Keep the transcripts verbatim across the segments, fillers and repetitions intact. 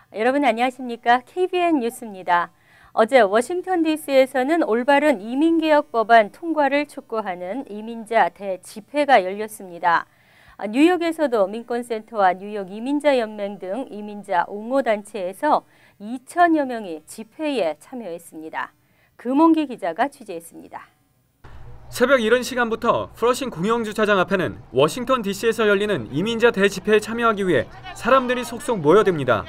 여러분 안녕하십니까? 케이비엔 뉴스입니다. 어제 워싱턴 디씨에서는 올바른 이민개혁 법안 통과를 촉구하는 이민자 대집회가 열렸습니다. 뉴욕에서도 민권센터와 뉴욕 이민자연맹 등 이민자 옹호단체에서 이천여 명이 집회에 참여했습니다. 금홍기 기자가 취재했습니다. 새벽 이른 시간부터 프러싱 공영주차장 앞에는 워싱턴 디씨에서 열리는 이민자 대집회에 참여하기 위해 사람들이 속속 모여듭니다.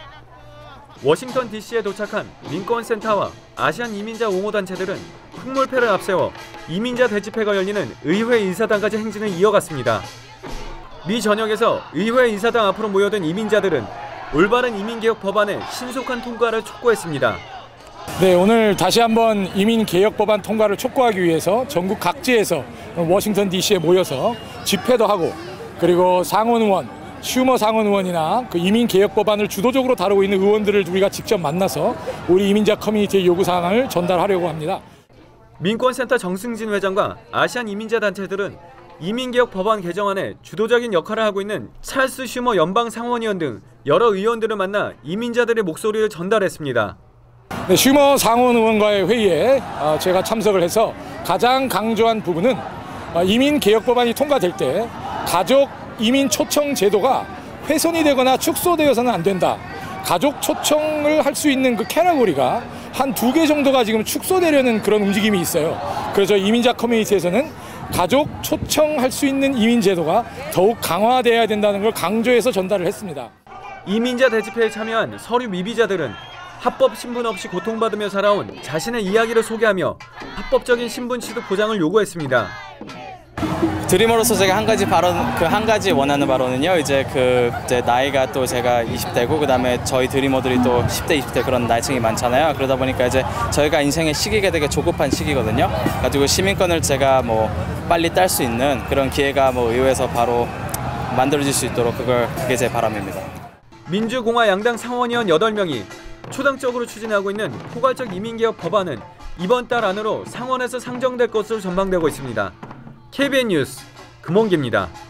워싱턴 디씨에 도착한 민권센터와 아시안 이민자 옹호단체들은 풍물패를 앞세워 이민자 대집회가 열리는 의회 인사당까지 행진을 이어갔습니다. 미 전역에서 의회 인사당 앞으로 모여든 이민자들은 올바른 이민개혁 법안의 신속한 통과를 촉구했습니다. 네, 오늘 다시 한번 이민개혁 법안 통과를 촉구하기 위해서 전국 각지에서 워싱턴 디씨에 모여서 집회도 하고, 그리고 상원 의원, 슈머 상원 의원이나 그 이민개혁 법안을 주도적으로 다루고 있는 의원들을 우리가 직접 만나서 우리 이민자 커뮤니티의 요구사항을 전달하려고 합니다. 민권센터 정승진 회장과 아시안 이민자 단체들은 이민개혁 법안 개정안에 주도적인 역할을 하고 있는 찰스 슈머 연방 상원의원 등 여러 의원들을 만나 이민자들의 목소리를 전달했습니다. 네, 슈머 상원 의원과의 회의에 제가 참석을 해서 가장 강조한 부분은 이민개혁 법안이 통과될 때 가족 이민 초청 제도가 훼손이 되거나 축소되어서는 안 된다. 가족 초청을 할 수 있는 그 캐러고리가 한 두 개 정도가 지금 축소되려는 그런 움직임이 있어요. 그래서 이민자 커뮤니티에서는 가족 초청할 수 있는 이민 제도가 더욱 강화돼야 된다는 걸 강조해서 전달을 했습니다. 이민자 대집회에 참여한 서류 미비자들은 합법 신분 없이 고통받으며 살아온 자신의 이야기를 소개하며 합법적인 신분 취득 보장을 요구했습니다. 드리머로서 제가 한 가지 발언, 그 한 가지 원하는 발언은요, 이제 그 이제 나이가 또 제가 이십 대고, 그 다음에 저희 드리머들이 또 십 대, 이십 대 그런 나이층이 많잖아요. 그러다 보니까 이제 저희가 인생의 시기가 되게 조급한 시기거든요. 가지고 시민권을 제가 뭐 빨리 딸 수 있는 그런 기회가 뭐 의회에서 바로 만들어질 수 있도록 그걸 그게 제 바람입니다. 민주공화 양당 상원의원 여덟 명이 초당적으로 추진하고 있는 포괄적 이민개혁 법안은 이번 달 안으로 상원에서 상정될 것으로 전망되고 있습니다. 케이비엔 뉴스 금홍기입니다.